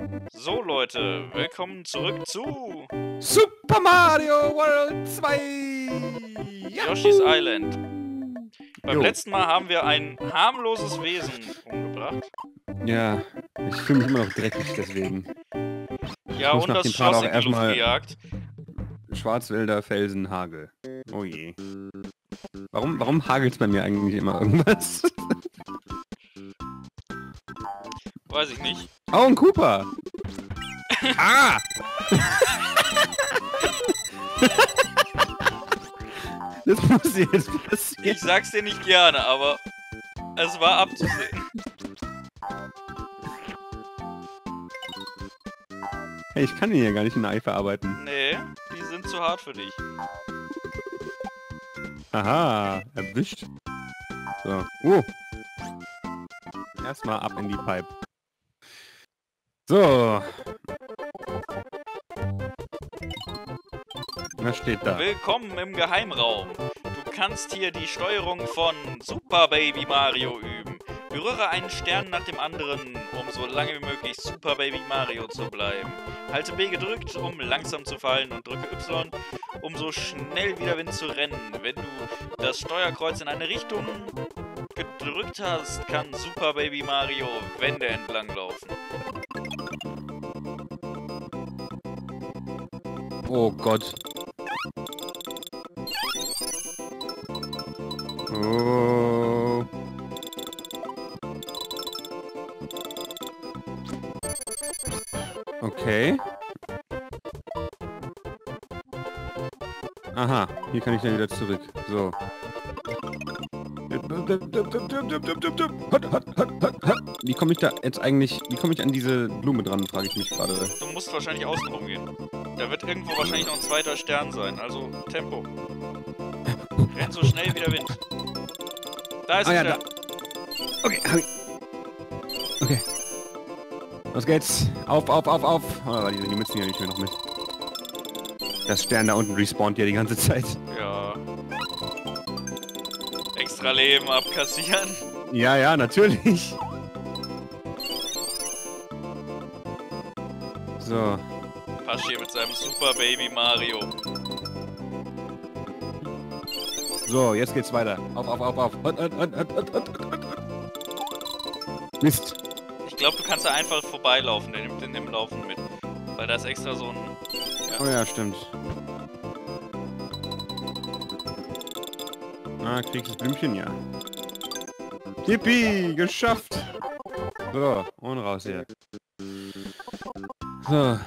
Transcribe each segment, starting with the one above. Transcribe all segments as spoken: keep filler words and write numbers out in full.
So Leute, willkommen zurück zu Super Mario World zwei! Yoshi's Island. Beim Jo. letzten Mal haben wir ein harmloses Wesen umgebracht. Ja, ich fühle mich immer noch dreckig deswegen. Ja, muss und nach das dem Part Schloss auch in die Luft erstmal- gejagt. Schwarzwälder, Felsen, Hagel. Oh je. Warum, warum hagelt es bei mir eigentlich immer irgendwas? Weiß ich nicht. Oh, ein Cooper! Ah! Das muss jetzt Ich passieren. sag's dir nicht gerne, aber es war abzusehen. Hey, ich kann ihn ja gar nicht in Ei verarbeiten. Nee, die sind zu hart für dich. Aha, erwischt. So. Uh. Erstmal ab in die Pipe. So. Was steht da? Willkommen im Geheimraum. Du kannst hier die Steuerung von Super Baby Mario üben. Berühre einen Stern nach dem anderen, um so lange wie möglich Super Baby Mario zu bleiben. Halte B gedrückt, um langsam zu fallen, und drücke Y, um so schnell wie der Wind zu rennen. Wenn du das Steuerkreuz in eine Richtung gedrückt hast, kann Super Baby Mario Wände entlang laufen. Oh Gott. Oh. Okay. Aha, hier kann ich dann wieder zurück. So. Wie komme ich da jetzt eigentlich, wie komme ich an diese Blume dran, frage ich mich gerade. Du musst wahrscheinlich außen rumgehen. Da wird irgendwo wahrscheinlich noch ein zweiter Stern sein, also Tempo. Renn so schnell wie der Wind. Da ist Ah ein ja, Stern. da. Okay, hab ich. Okay. Los geht's. Auf, auf, auf, auf. Oh, warte, die Mützen ja nicht mehr noch mit. Das Stern da unten respawnt ja die ganze Zeit. Ja. Extra Leben abkassieren. Ja, ja, natürlich. So. Pasch hier mit seinem Super Baby Mario. So, jetzt geht's weiter. Auf, auf, auf, auf. Hut, hut, hut, hut, hut, hut, hut. Mist. Ich glaube, du kannst da einfach vorbeilaufen, der nimmt in dem Laufen mit. Weil da ist extra so ein... Oh ja, stimmt. Ah, kriegst das Blümchen, ja. Yippie, geschafft. So, und raus hier. So.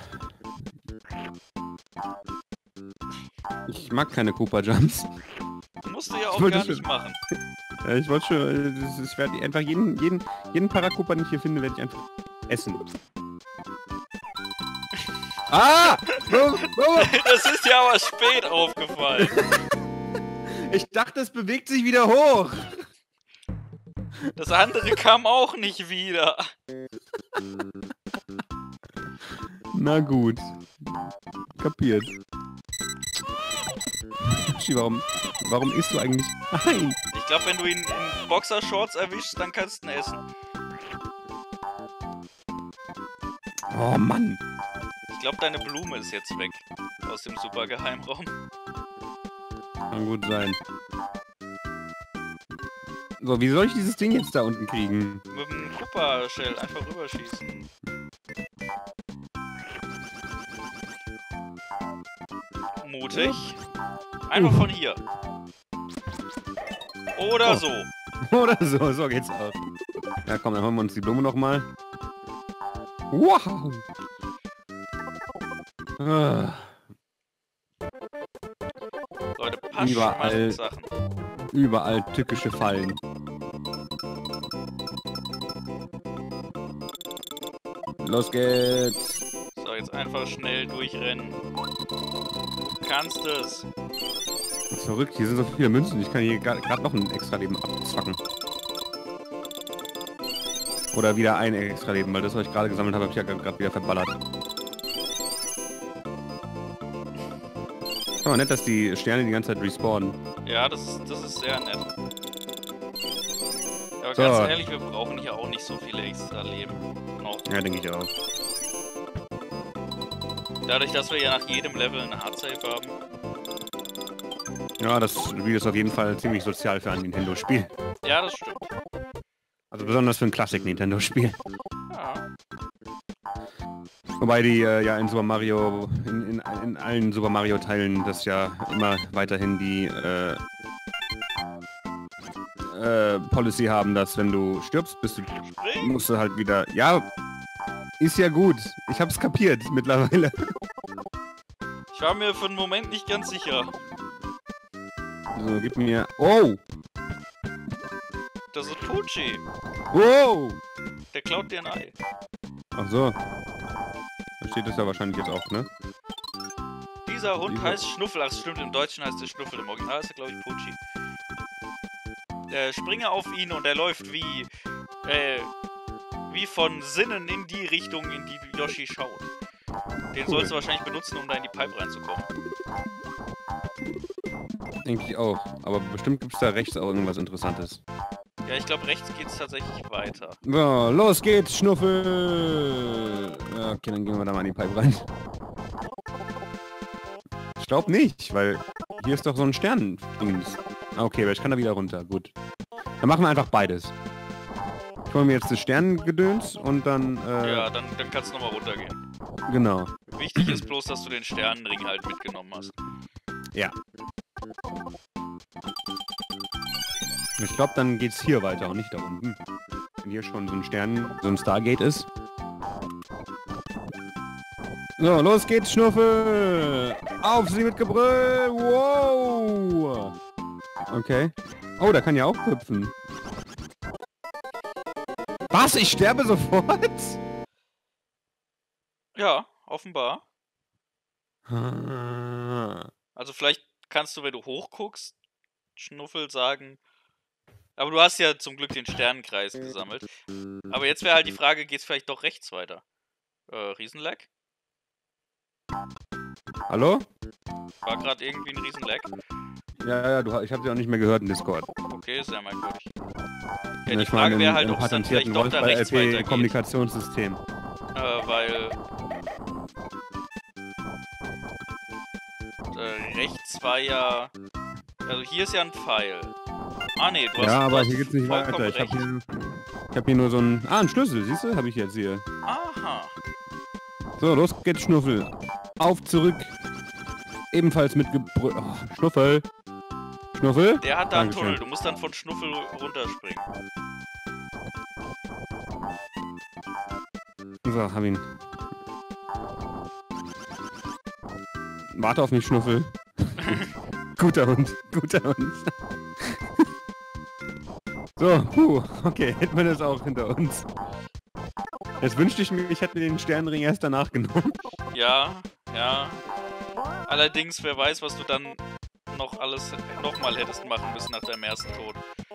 Ich mag keine Cooper Jumps. Musst du ja auch wollte gar schon- nicht machen. Ja, ich wollte schon, das ist, ich werde einfach jeden, jeden, jeden Paracupa, den ich hier finde, werde ich einfach essen. Ah! Oh, oh. Das ist ja aber spät aufgefallen. Ich dachte, es bewegt sich wieder hoch. Das andere kam auch nicht wieder. Na gut. Kapiert. Yoshi, warum, warum isst du eigentlich? Nein! Ich glaube, wenn du ihn in Boxershorts erwischst, dann kannst du ihn essen. Oh Mann! Ich glaube, deine Blume ist jetzt weg. Aus dem super Geheimraum. Kann gut sein. So, wie soll ich dieses Ding jetzt da unten kriegen? Mit dem Koopa-Shell einfach rüberschießen. Mutig. Einfach von hier. Oder Oh. so. Oder so, so geht's aus. Ja komm, dann holen wir uns die Blume nochmal. Wow! Ah, Leute, Pasch Überall. macht Sachen. überall tückische Fallen. Los geht's! So, jetzt einfach schnell durchrennen. Du kannst es. Das ist verrückt, hier sind so viele Münzen. Ich kann hier gerade noch ein extra Leben abzwacken. Oder wieder ein extra Leben, weil das, was ich gerade gesammelt habe, habe ich ja gerade wieder verballert. Aber nett, dass die Sterne die ganze Zeit respawnen. Ja, das ist, das ist sehr nett. Aber So. ganz ehrlich, wir brauchen hier auch nicht so viele extra Leben. Noch. Ja, denke ich auch. Dadurch, dass wir ja nach jedem Level eine Hard-Save haben. Ja, das Spiel ist auf jeden Fall ziemlich sozial für ein Nintendo-Spiel. Ja, das stimmt. Also besonders für ein Klassik-Nintendo-Spiel. Ja. Wobei die äh, ja in Super Mario, in, in, in allen Super Mario-Teilen das ja immer weiterhin die äh, äh, Policy haben, dass wenn du stirbst, bist du, musst du halt wieder... Ja, ist ja gut. Ich hab's kapiert mittlerweile. Ich war mir für einen Moment nicht ganz sicher. So, gib mir... Oh! Das ist Pucci. Wow! Der klaut dir ein Ei. Ach so. Da steht es ja wahrscheinlich jetzt auch, ne? Dieser Hund Dieser- heißt Schnuffel. Ach, stimmt, im Deutschen heißt er Schnuffel. Im Original ist er, glaube ich, Pucci. Äh, springe auf ihn und er läuft wie... Äh... Wie von Sinnen in die Richtung, in die Yoshi schaut. Den Cool. sollst du wahrscheinlich benutzen, um da in die Pipe reinzukommen. Denke ich auch. Aber bestimmt gibt es da rechts auch irgendwas Interessantes. Ja, ich glaube, rechts geht's tatsächlich weiter. So, los geht's, Schnuffel! Ja, okay, dann gehen wir da mal in die Pipe rein. Ich glaube nicht, weil hier ist doch so ein Stern-Dingens. Ah, okay, aber ich kann da wieder runter. Gut. Dann machen wir einfach beides. Ich hole mir jetzt das Sternengedöns und dann... Äh, Ja, dann, dann kannst du nochmal runtergehen. Genau. Wichtig ist bloß, dass du den Sternenring halt mitgenommen hast. Ja. Ich glaube, dann geht's hier weiter und nicht da unten. Wenn hier schon so ein Stern, so ein Stargate ist. So, los geht's, Schnuffel! Auf sie mit Gebrüll! Wow! Okay. Oh, der kann ja auch hüpfen. Was? Ich sterbe sofort? Ja, offenbar. Ah. Also vielleicht kannst du, wenn du hochguckst, Schnuffel sagen... Aber du hast ja zum Glück den Sternenkreis gesammelt. Aber jetzt wäre halt die Frage, geht's vielleicht doch rechts weiter? Äh, Riesenlag? Hallo? War gerade irgendwie ein Riesenlag? Ja, ja, du, ich habe sie auch nicht mehr gehört in Discord. Okay, sehr merkwürdig. Ja, Ja, die ich Frage meine, wäre im- halt, im ob es dann patentierten vielleicht doch da Wolf bei rechts L P weitergeht. Kommunikationssystem. Äh, weil... Äh, rechts war ja... Also hier ist ja ein Pfeil. Ah nee, du hast... Ja, du aber hast hier geht's nicht vollkommen weiter. Ich habe recht. hier, ich hab hier nur so ein... Ah, ein Schlüssel, siehst du? Habe ich jetzt hier. Aha. So, los geht's, Schnuffel. Auf, zurück. Ebenfalls mit Gebrüll. Oh, Schnuffel. Schnuffel? Der hat da einen Dankeschön. Tunnel. Du musst dann von Schnuffel runterspringen. So, hab ihn. Warte auf mich, Schnuffel. Guter Hund, guter Hund. So, puh, okay, hätten wir das auch hinter uns. Jetzt wünschte ich mir, ich hätte den Sternenring erst danach genommen. Ja, ja. Allerdings, wer weiß, was du dann noch alles nochmal hättest machen müssen nach deinem ersten Tod.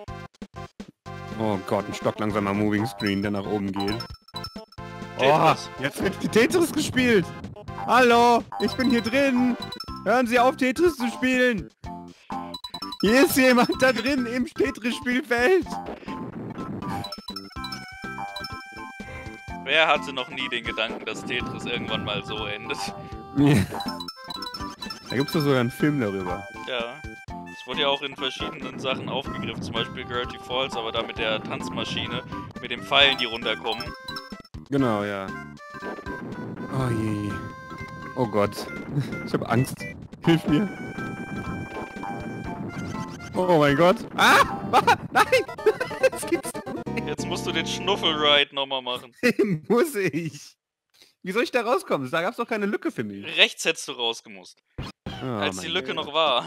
Oh Gott, ein stock langsamer Moving Screen, der nach oben geht. Oh, Tetris. jetzt wird die Tetris gespielt. Hallo, ich bin hier drin. Hören Sie auf, Tetris zu spielen. Hier ist jemand da drin im Tetris-Spielfeld. Wer hatte noch nie den Gedanken, dass Tetris irgendwann mal so endet? Da gibt es doch sogar einen Film darüber. Ja. Es wurde ja auch in verschiedenen Sachen aufgegriffen, zum Beispiel Gravity Falls, aber da mit der Tanzmaschine, mit den Pfeilen, die runterkommen. Genau, ja. Oh je. Oh Gott. Ich habe Angst. Hilf mir. Oh mein Gott. Ah! Nein! Das gibt's doch nicht. Jetzt musst du den Schnuffel-Ride nochmal machen. Muss ich. Wie soll ich da rauskommen? Da gab's doch keine Lücke für mich. Rechts hättest du rausgemusst, Oh, als die mein Lücke Gott. noch war.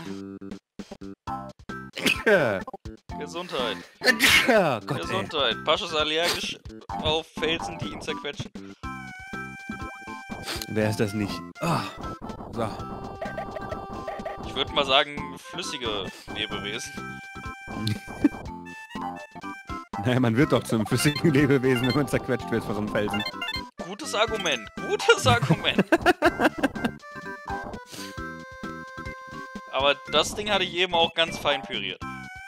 Ja. Gesundheit. Oh Gott, ey. Gesundheit. Pasch ist allergisch auf Felsen, die ihn zerquetschen. Wer ist das nicht? Ah. So. Ich würde mal sagen, flüssige Lebewesen. Naja, man wird doch zum flüssigen Lebewesen, wenn man zerquetscht wird von so einem Felsen. Gutes Argument. Gutes Argument. Aber das Ding hatte ich eben auch ganz fein püriert.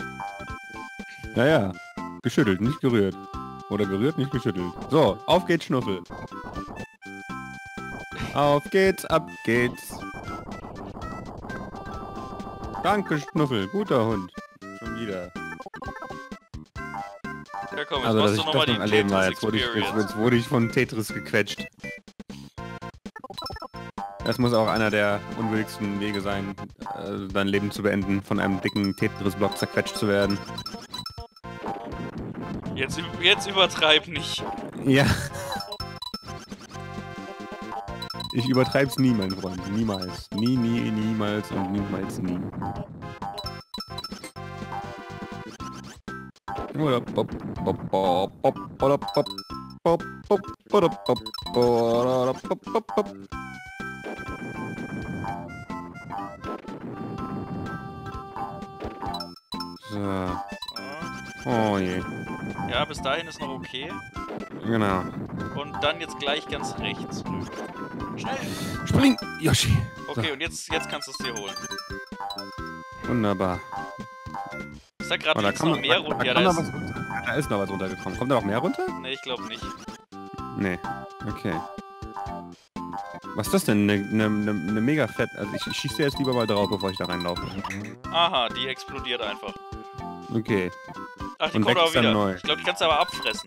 Naja, geschüttelt, nicht gerührt. Oder gerührt, nicht geschüttelt. So, auf geht's, Schnuffel. Auf geht's, ab geht's. Danke, Schnuffel. Guter Hund. Schon wieder. Ja komm, jetzt Also, dass machst ich du nochmal das die noch erleben war, Tetris jetzt wurde, ich, jetzt, Experience. jetzt wurde ich von Tetris gequetscht. Das muss auch einer der unwürdigsten Wege sein, äh, dein Leben zu beenden, von einem dicken Tetris-Block zerquetscht zu werden. Jetzt, ü- jetzt übertreib nicht. Ja. Ich übertreib's nie, mein Freund. Niemals. Nie, nie, niemals und niemals nie. So. So. Oh je. Ja, bis dahin ist noch okay. Genau. Und dann jetzt gleich ganz rechts rüber. Schnell! Spring, Yoshi. Okay, und jetzt, jetzt kannst du es dir holen. Wunderbar. Ist da gerade Oh, da links kann noch man- mehr da- runter? da Ja, kann da noch ist... was runter. Ja, da ist noch was runtergekommen. Kommt da noch mehr runter? Ne, ich glaube nicht. Nee. Okay. Was ist das denn? Eine ne, ne, ne mega fett. Also ich, ich schieße jetzt lieber mal drauf, bevor ich da reinlaufe. Aha, die explodiert einfach. Okay. Ach, die Und kommt aber wächst dann wieder. neu. Ich glaube, die kannst du aber abfressen.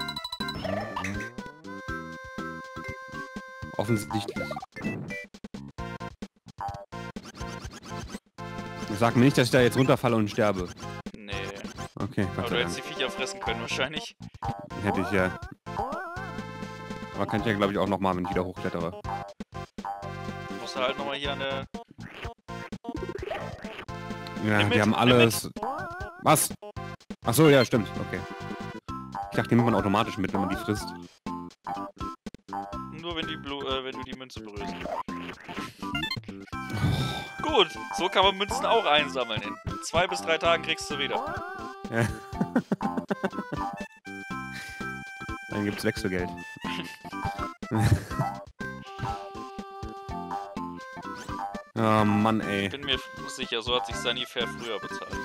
Offensichtlich. Sag mir nicht, dass ich da jetzt runterfalle und sterbe. Nee. Okay, Aber Gott du sei hättest Dank. die Viecher fressen können wahrscheinlich. Hätte ich ja. Aber kann ich ja, glaube ich, auch nochmal, wenn ich wieder hochklettere. Du musst halt nochmal hier eine... Ja, Nimm mit, wir haben nimm alles... Was? Ach so, ja, stimmt. Okay. Ich dachte, die nimmt man automatisch mit, wenn man die frisst. Nur wenn, die Blu äh, wenn du die Münze berührst. Gut, so kann man Münzen auch einsammeln. In zwei bis drei Tagen kriegst du wieder. Ja. Dann gibt's Wechselgeld. Oh Mann, ey. Ich bin mir sicher, so hat sich Sunnyfair früher bezahlt.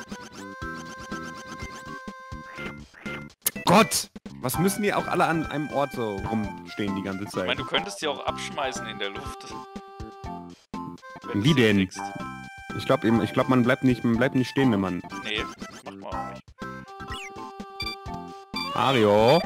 Gott! Was müssen die auch alle an einem Ort so rumstehen die ganze Ich Zeit? meine, du könntest die auch abschmeißen in der Luft. Wenn Wie du sie denn? kriegst. Ich glaube, ich glaub, man bleibt nicht, man bleibt nicht stehen, wenn man... Nee, macht man auch nicht. Mario?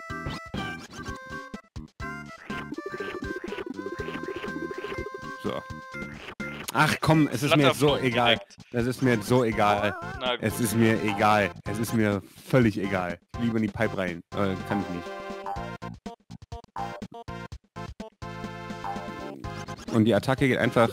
So. Ach komm, es ist mir jetzt so Flatterflug egal. direkt. Es ist mir jetzt so egal. Na gut. Es ist mir egal. Es ist mir völlig egal. Ich liebe in die Pipe rein. Äh, kann ich nicht. Und die Attacke geht einfach...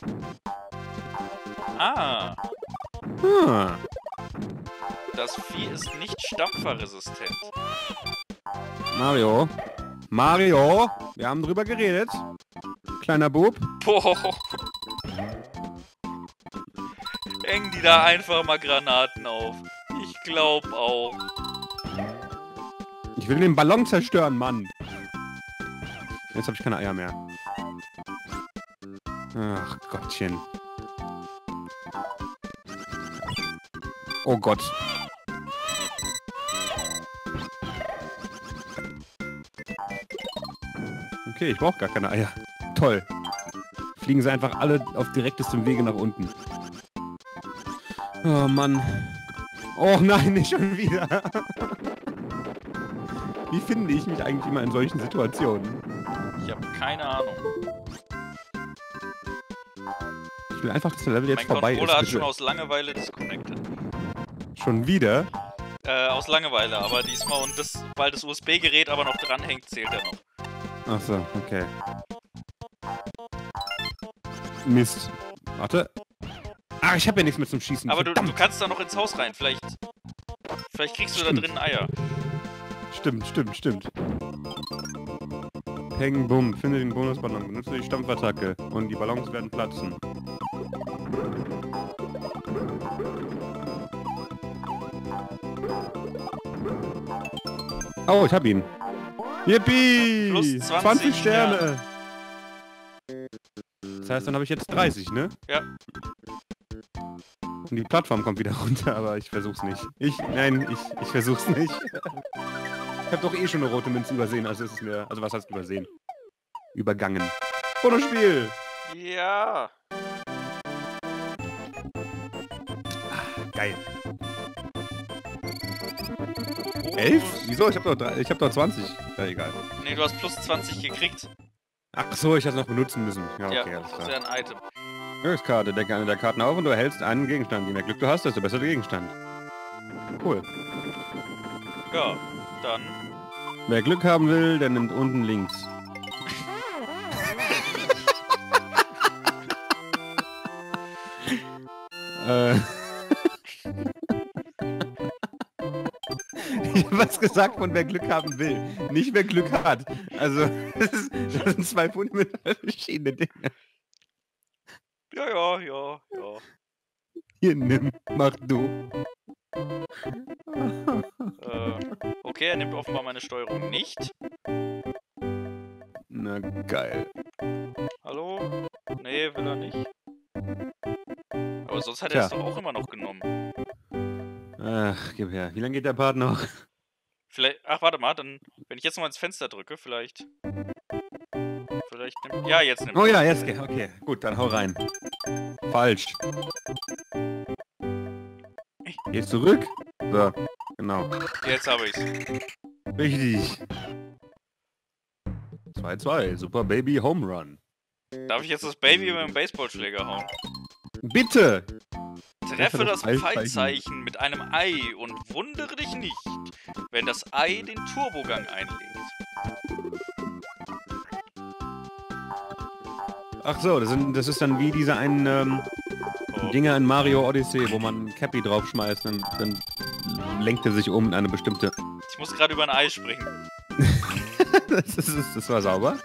Ah, Hm. das Vieh ist nicht stampferresistent. Mario. Mario. Wir haben drüber geredet. Kleiner Bub. Boah. Hängen die da einfach mal Granaten auf. Ich glaub auch. Ich will den Ballon zerstören, Mann. Jetzt habe ich keine Eier mehr. Ach Gottchen. Oh Gott. Okay, ich brauche gar keine Eier. Toll. Fliegen sie einfach alle auf direktestem Wege nach unten. Oh Mann. Oh nein, nicht schon wieder. Wie finde ich mich eigentlich immer in solchen Situationen? Ich habe keine Ahnung. Ich will einfach, dass der Level jetzt Mein vorbei Controller hat ist. schon bitte. aus Langeweile disconnected. Schon wieder? Äh, aus Langeweile, aber diesmal und das, weil das U S B-Gerät aber noch dranhängt, zählt er noch. Ach so, okay. Mist. Warte. Ach, ich habe ja nichts mehr zum Schießen. Aber du, du Verdammt. kannst da noch ins Haus rein, vielleicht. Vielleicht kriegst du Stimmt. da drin Eier. Stimmt, stimmt, stimmt. Peng, bumm. Finde den Bonusballon. Benutze die Stampfattacke. Und die Ballons werden platzen. Oh, ich hab ihn. Yippie! Plus zwanzig, zwanzig Sterne! Das heißt, dann habe ich jetzt dreißig, ne? Ja. Und die Plattform kommt wieder runter, aber ich versuch's nicht. Ich, nein, ich, ich versuch's nicht. Ich habe doch eh schon eine rote Münze übersehen, also ist es mir, also was heißt übersehen? Übergangen. Fotospiel. Ja. Geil. Elf? Wieso? Ich hab doch, drei, ich hab doch zwanzig. Ja, egal. Nee, du hast plus zwanzig gekriegt. Ach so, ich hätte noch benutzen müssen. Ja, okay, Ja, alles das ist klar. ja ein Item. Glückskarte. Decke eine der Karten auf und du erhältst einen Gegenstand. Je mehr Glück du hast, desto besser der Gegenstand. Cool. Ja, dann. Wer Glück haben will, der nimmt unten links. äh... Ich hab was gesagt von wer Glück haben will, nicht wer Glück hat. Also, das, ist, das sind zwei fundamental verschiedene Dinge. Ja, ja, ja, ja. Hier, nimm, mach du. Äh, okay, er nimmt offenbar meine Steuerung nicht. Na, geil. Hallo? Nee, will er nicht. Aber sonst hat Tja. er es doch auch immer noch genommen. Ach, gib her. Wie lange geht der Part noch? Vielleicht. Ach, warte mal, dann. Wenn ich jetzt noch ins Fenster drücke, vielleicht. Vielleicht nimmt. Ja, jetzt nimmt Oh er. ja, jetzt geht. Okay, gut, dann hau rein. Falsch. Geh zurück. So, genau. Jetzt habe ich's. Richtig. zwei zwei. Super Baby Home Run. Darf ich jetzt das Baby mit dem Baseballschläger hauen? Bitte! Treffe das Pfeilzeichen. Pfeilzeichen mit einem Ei und wundere dich nicht, wenn das Ei den Turbogang einlegt. Ach so, das, sind, das ist dann wie diese einen ähm, Oh. Dinger in Mario Odyssey, wo man Cappy draufschmeißt und dann lenkt er sich um in eine bestimmte... Ich muss gerade über ein Ei springen. das, ist, das war sauber.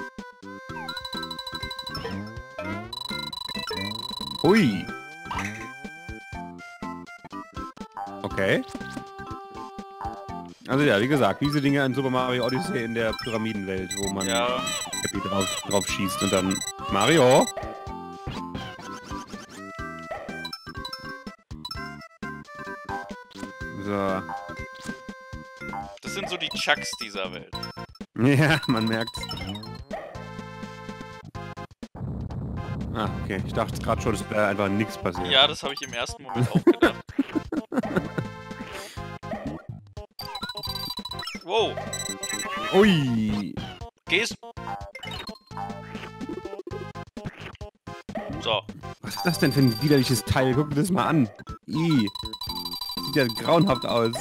Hui. Okay. Also ja, wie gesagt, diese Dinge in Super Mario Odyssey in der Pyramidenwelt, wo man Ja, Cappy drauf, drauf schießt und dann... Mario! So. das sind so die Chucks dieser Welt. Ja, man merkt's. Ah, okay. Ich dachte gerade schon, es wäre einfach nichts passiert. Ja, das habe ich im ersten Moment auch gedacht. Wow, Ui! gehst. So, Was ist das denn für ein widerliches Teil? Guck dir das mal an. I. Sieht ja grauenhaft aus.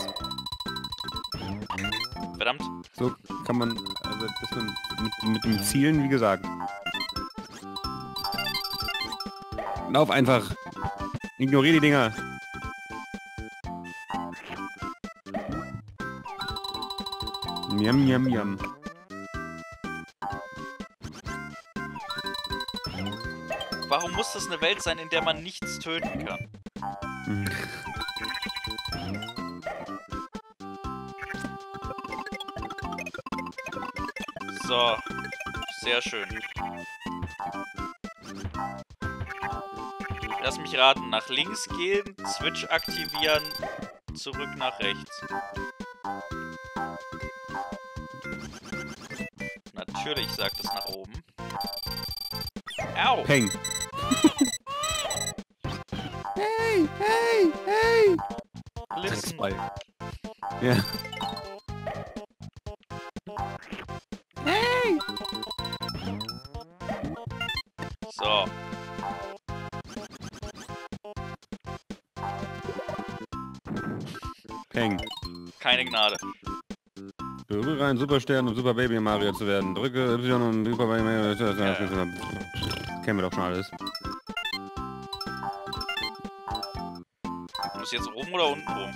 verdammt. So kann man, also das man mit, mit dem Zielen, wie gesagt. Lauf einfach. Ignoriere die Dinger. Miam, miam, miam. Warum muss das eine Welt sein, in der man nichts töten kann? Hm. So, sehr schön. Lass mich raten, nach links gehen, Switch aktivieren, zurück nach rechts. Natürlich sagt es nach oben. Au! Peng. Hey, hey, hey! Listen. Zwei. Ja. Hey! So. Peng. Keine Gnade. Berühre einen Superstern, um Super Baby Mario zu werden. Drücke Y um Super Baby Mario zu Ja, werden. Kennen wir doch schon alles. Muss jetzt oben oder unten rum?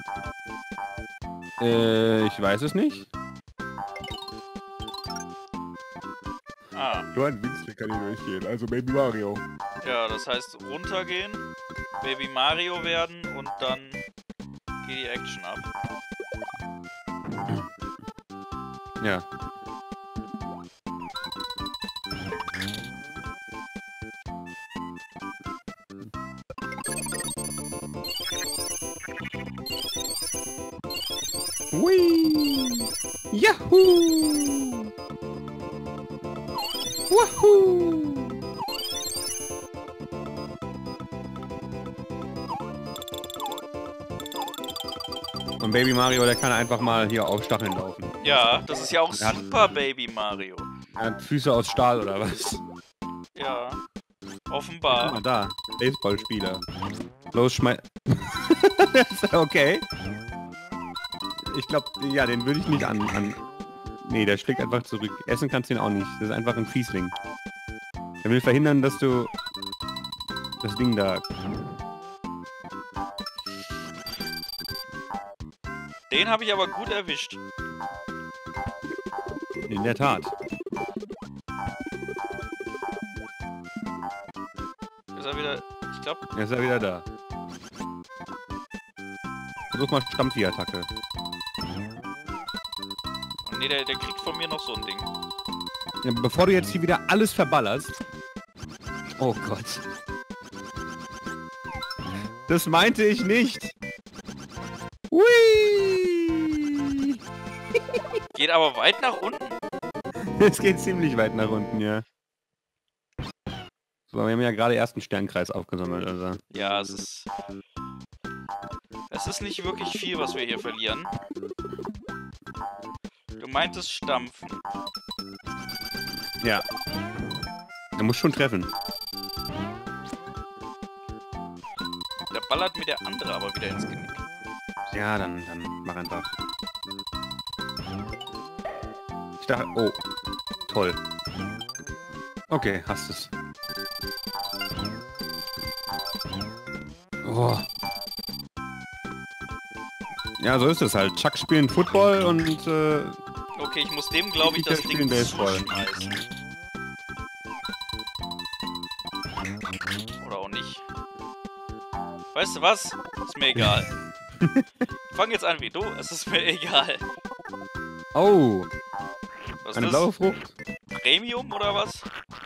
Äh, ich weiß es nicht. Ah, Nur ein Winzling kann hier durchgehen, also Baby Mario. ja, das heißt runtergehen, Baby Mario werden und dann geht die Action ab. Ja. Hui! Yahoo! Woohoo! Und Baby Mario, der kann einfach mal hier auf Stacheln laufen. Ja, das ist ja auch Er hat- Super Baby Mario. Er hat Füße aus Stahl oder was? Ja, Guck offenbar. mal da, Baseballspieler. Los, schmeiß... Okay. Ich glaube, ja, den würde ich nicht an, an... Nee, der schlägt einfach zurück. Essen kannst du ihn auch nicht. Das ist einfach ein Fiesling. Er will verhindern, dass du... das Ding da... Den habe ich aber gut erwischt. In der Tat. Ist er wieder... Ich glaube... Jetzt ist er wieder da. Versuch mal Stampfi-Attacke. Nee, der, der kriegt von mir noch so ein Ding. Ja, bevor du jetzt hier wieder alles verballerst... Oh Gott. Das meinte ich nicht. Hui! Geht aber weit nach unten. Es geht ziemlich weit nach unten, ja. So, wir haben ja gerade erst einen Sternkreis aufgesammelt, also. Ja, es ist... Es ist nicht wirklich viel, was wir hier verlieren. Du meintest stampfen. Ja. Er muss schon treffen. Da ballert mir der andere aber wieder ins Genick. Ja, dann, dann mach einfach. Ich dachte, oh, toll. Okay, hast es. Oh. Ja, so ist es halt. Chuck spielen Football und äh, Okay, ich muss dem, glaube ich, Ich das spiele Ding Baseball. zuschmeißen. Oder auch nicht. Weißt du was? Ist mir egal. Ich fang jetzt an wie du, es ist mir egal. oh, Was eine ist blaue das? Frucht. Premium oder was?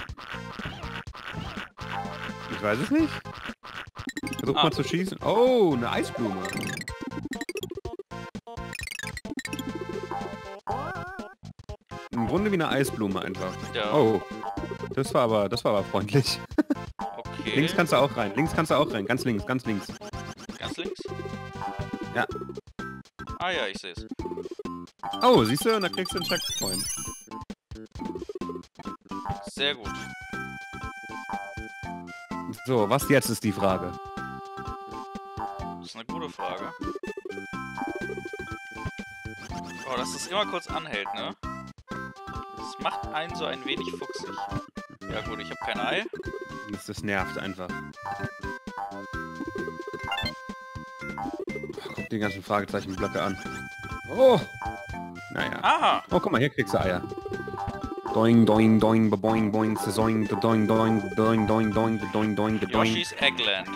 Ich weiß es nicht. Versuch Ah. mal zu schießen. Oh, eine Eisblume. Im Grunde wie eine Eisblume einfach. Ja. Oh, das war aber, das war aber freundlich. Okay. Links kannst du auch rein. Links kannst du auch rein. Ganz links, ganz links. Ganz links? Ja. Ah ja, ich sehe es. Oh, siehst du? Und da kriegst du einen Checkpoint. Sehr gut. So, was jetzt ist die Frage? Das ist eine gute Frage. Oh, dass das immer kurz anhält, ne? Das macht einen so ein wenig fuchsig. Ja gut, ich habe kein Ei. Das, das nervt einfach. Guck die ganzen Fragezeichenblöcke an. Oh! Naja. Aha! Oh, guck mal, hier kriegst du Eier. Doing, doing, doing, boing, boing, doing, doing, doing, doing, doing, doing, doing, doing, doing. Yoshi's Eggland.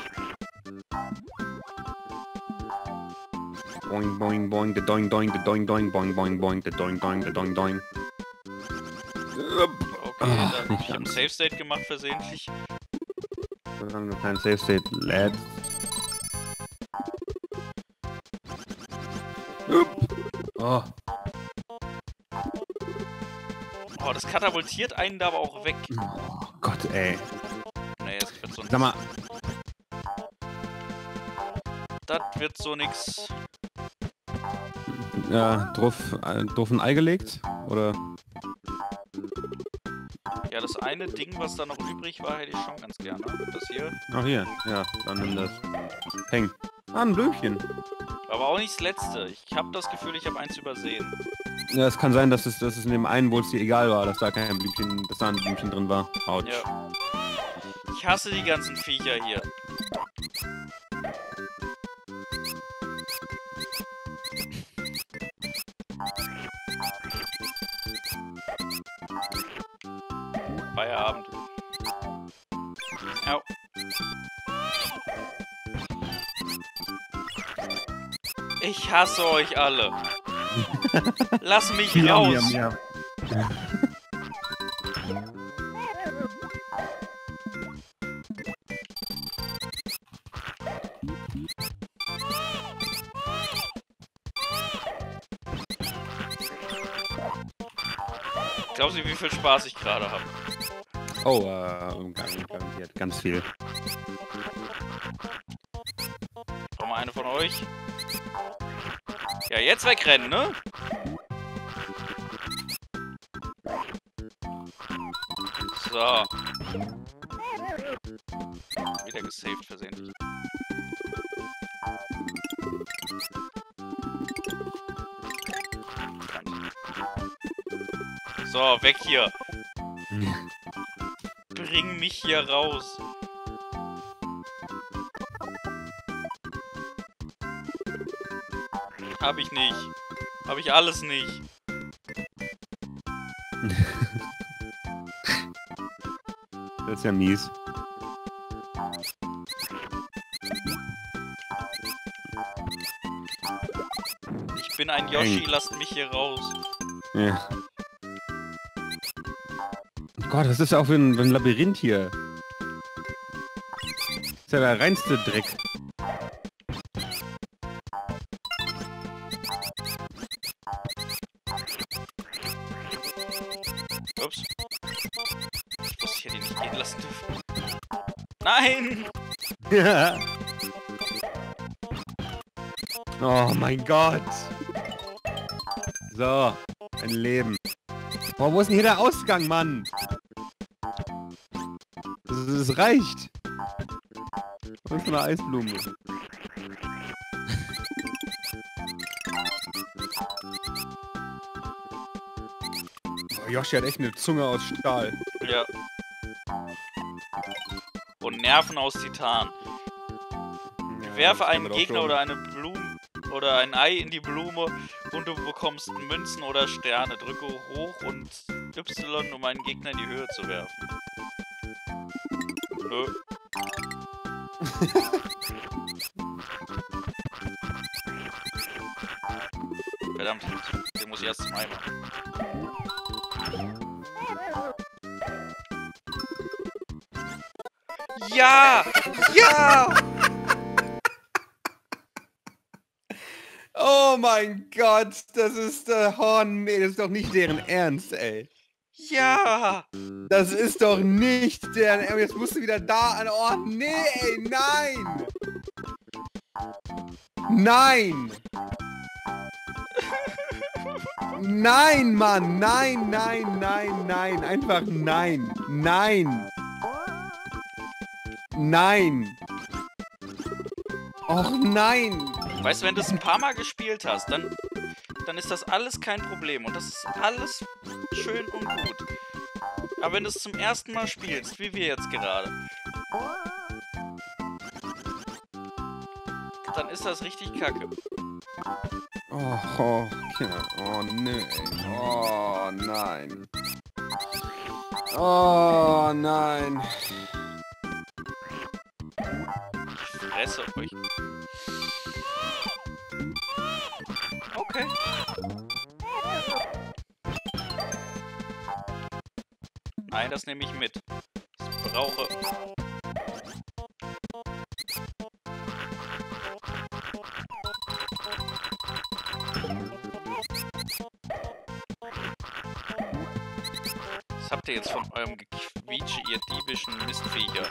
Boing, boing, boing, the doing, doing, the doing, doing, boing, boing, boing, the doing, doing, the doing, doing. Okay, Ah, da, nicht ich habe ein ganz. Save State gemacht versehentlich. Solange du kein Save State lädst. Oh, Oh, das katapultiert einen da aber auch weg. oh Gott, ey. Nee, das wird so Sag mal, Das wird so nix. ja, drauf, äh, drauf ein Ei gelegt? Oder? Ja, das eine Ding, was da noch übrig war, hätte ich schon ganz gerne. Das hier. Ach, hier. Ja, dann nimm das. Häng. Ah, ein Blümchen. Aber auch nicht das letzte. Ich habe das Gefühl, ich habe eins übersehen. Ja, es kann sein, dass es, dass es in dem einen, wo es dir egal war, dass da kein Blümchen, dass da ein Blümchen drin war. Autsch. Ja. Ich hasse die ganzen Viecher hier. Feierabend. Au. Ich hasse euch alle. Lass mich Miam, raus. miam, miam. Glaubst du, wie viel Spaß ich gerade habe? Oh, äh, garantiert. Ganz viel. Noch mal eine von euch. Ja, jetzt wegrennen, ne? So. Wieder gesaved versehentlich. So, weg hier. Bring mich hier raus. Hab ich nicht. Hab ich alles nicht. Das ist ja mies. Ich bin ein Yoshi, lasst mich hier raus. Ja. Oh Gott, was ist ja auch für ein, für ein Labyrinth hier? Das ist ja der reinste Dreck. Ups. Ich muss hier den nicht gehen lassen dürfen. Nein! Ja. Oh mein Gott. So, ein Leben. Boah, wo ist denn hier der Ausgang, Mann? Das, das reicht. Wo ist eine Eisblume? Oh, Yoshi hat echt eine Zunge aus Stahl. Ja. Und Nerven aus Titan. Ja, Werfe das einen kann man doch Gegner schon. oder eine Blume oder ein Ei in die Blume und du bekommst Münzen oder Sterne. Drücke hoch und Y, um einen Gegner in die Höhe zu werfen. Nö. Verdammt, den muss ich erst zum Eimer. Ja! Ja! Oh mein Gott, das ist, äh, oh nee, das ist doch nicht deren Ernst, ey. Ja! Das ist doch nicht deren Ernst. Jetzt musst du wieder da an, oh nee, ey, nein! Nein! Nein, Mann, nein, nein, nein, nein, einfach nein, nein! Nein! Och nein! Weißt du, wenn du es ein paar Mal gespielt hast, dann, dann ist das alles kein Problem und das ist alles schön und gut. Aber wenn du es zum ersten Mal spielst, wie wir jetzt gerade, dann ist das richtig kacke. Oh, oh, ja, oh nee, oh nein. Oh nein. Ich fresse euch. Okay. Nein, das nehme ich mit. Ich brauche... Was habt ihr jetzt von eurem Gequietsche, ihr diebischen Mistviecher?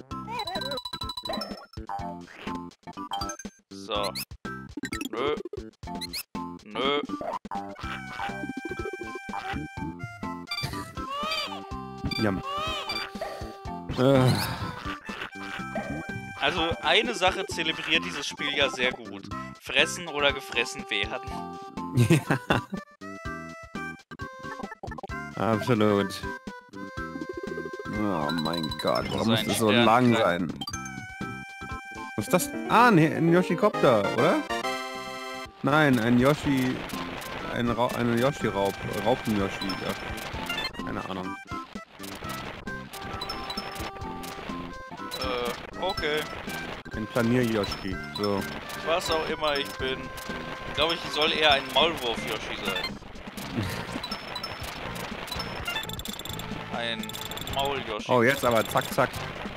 So. Nö. Nö. Jam. Äh. Also eine Sache zelebriert dieses Spiel ja sehr gut. Fressen oder gefressen werden. Ja. Absolut. Oh mein Gott, warum muss Sein das so Stern- lang sein? Was ist das? Ah, ein, ein Yoshi-Copter, oder? Nein, ein Yoshi... Ein, Ra ein Yoshi-Raub. Raupen-Yoshi. Ja. Keine Ahnung. Äh, okay. Ein Planier-Yoshi. So. Was auch immer ich bin. Ich glaube, ich soll eher ein Maulwurf-Yoshi sein. Ein Maul-Yoshi. Oh, jetzt aber zack, zack.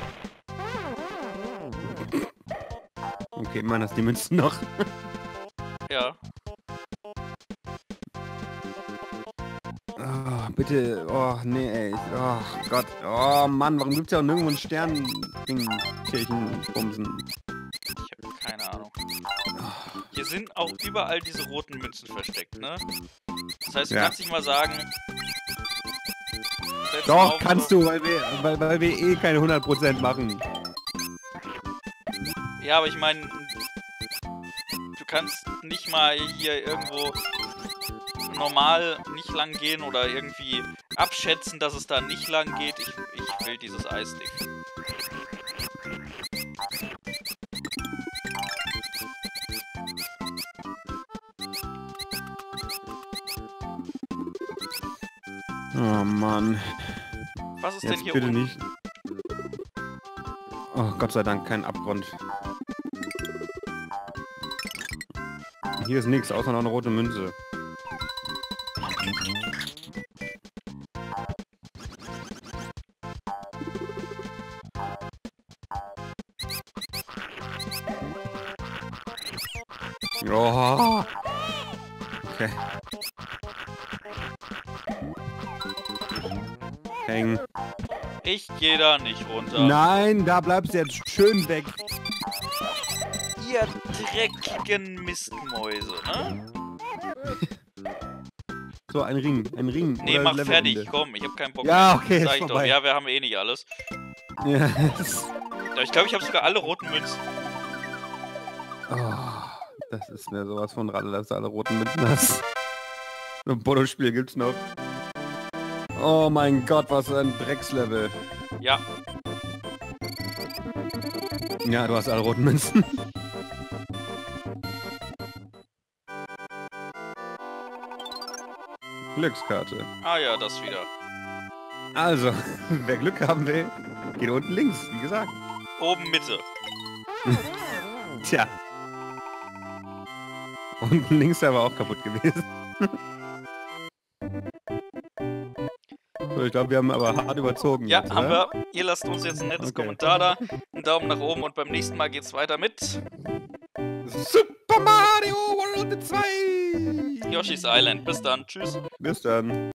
Okay, man, hast die Münzen noch. Ja. Oh, bitte bitte. Oh, nee, ey. Oh Gott. Oh Mann, warum gibt's ja auch nirgendwo einen Stern-Ding, Kirchenbumsen? Ich habe keine Ahnung. Hier sind auch überall diese roten Münzen versteckt, ne? Das heißt, du Ja. kannst nicht mal sagen... setz mal Doch, auf, kannst so. du, weil wir, weil, weil wir eh keine hundert Prozent machen. Ja, aber ich meine... Du kannst nicht mal hier irgendwo normal nicht lang gehen oder irgendwie abschätzen, dass es da nicht lang geht. Ich, ich will dieses Eisstick. Oh Mann. Was ist Jetzt denn hier bitte unten? nicht. Oh, Gott sei Dank, kein Abgrund. Hier ist nichts, außer noch eine rote Münze. Oh. Okay. Hängen. Ich gehe da nicht runter. Nein, da bleibst du jetzt schön weg. Ihr dreckigen Mistmäuse, ne? So, ein Ring, ein Ring. Nee, oder mach Levelende. fertig, komm, ich hab keinen Bock Ja, mehr. okay, ist Sag ich doch, vorbei. ja, wir haben eh nicht alles. Ja. Ja, ich glaube, ich habe sogar alle roten Münzen. Oh, das ist mir sowas von Ralle, dass du alle roten Münzen hast. Ein Bodo-Spiel gibt's noch. Oh mein Gott, was ein Dreckslevel. Ja, Ja, du hast alle roten Münzen. Glückskarte. ah ja, das wieder. Also, wer Glück haben will, geht unten links, wie gesagt. Oben Mitte. Tja. Unten links der war auch kaputt gewesen. So, ich glaube, wir haben aber hart überzogen. Ja, jetzt, haben oder? wir. Ihr lasst uns jetzt ein nettes Okay. Kommentar da. Einen Daumen nach oben und beim nächsten Mal geht's weiter mit Super Mario World zwei! Yoshi's Island. Bis dann. Tschüss. Bis dann.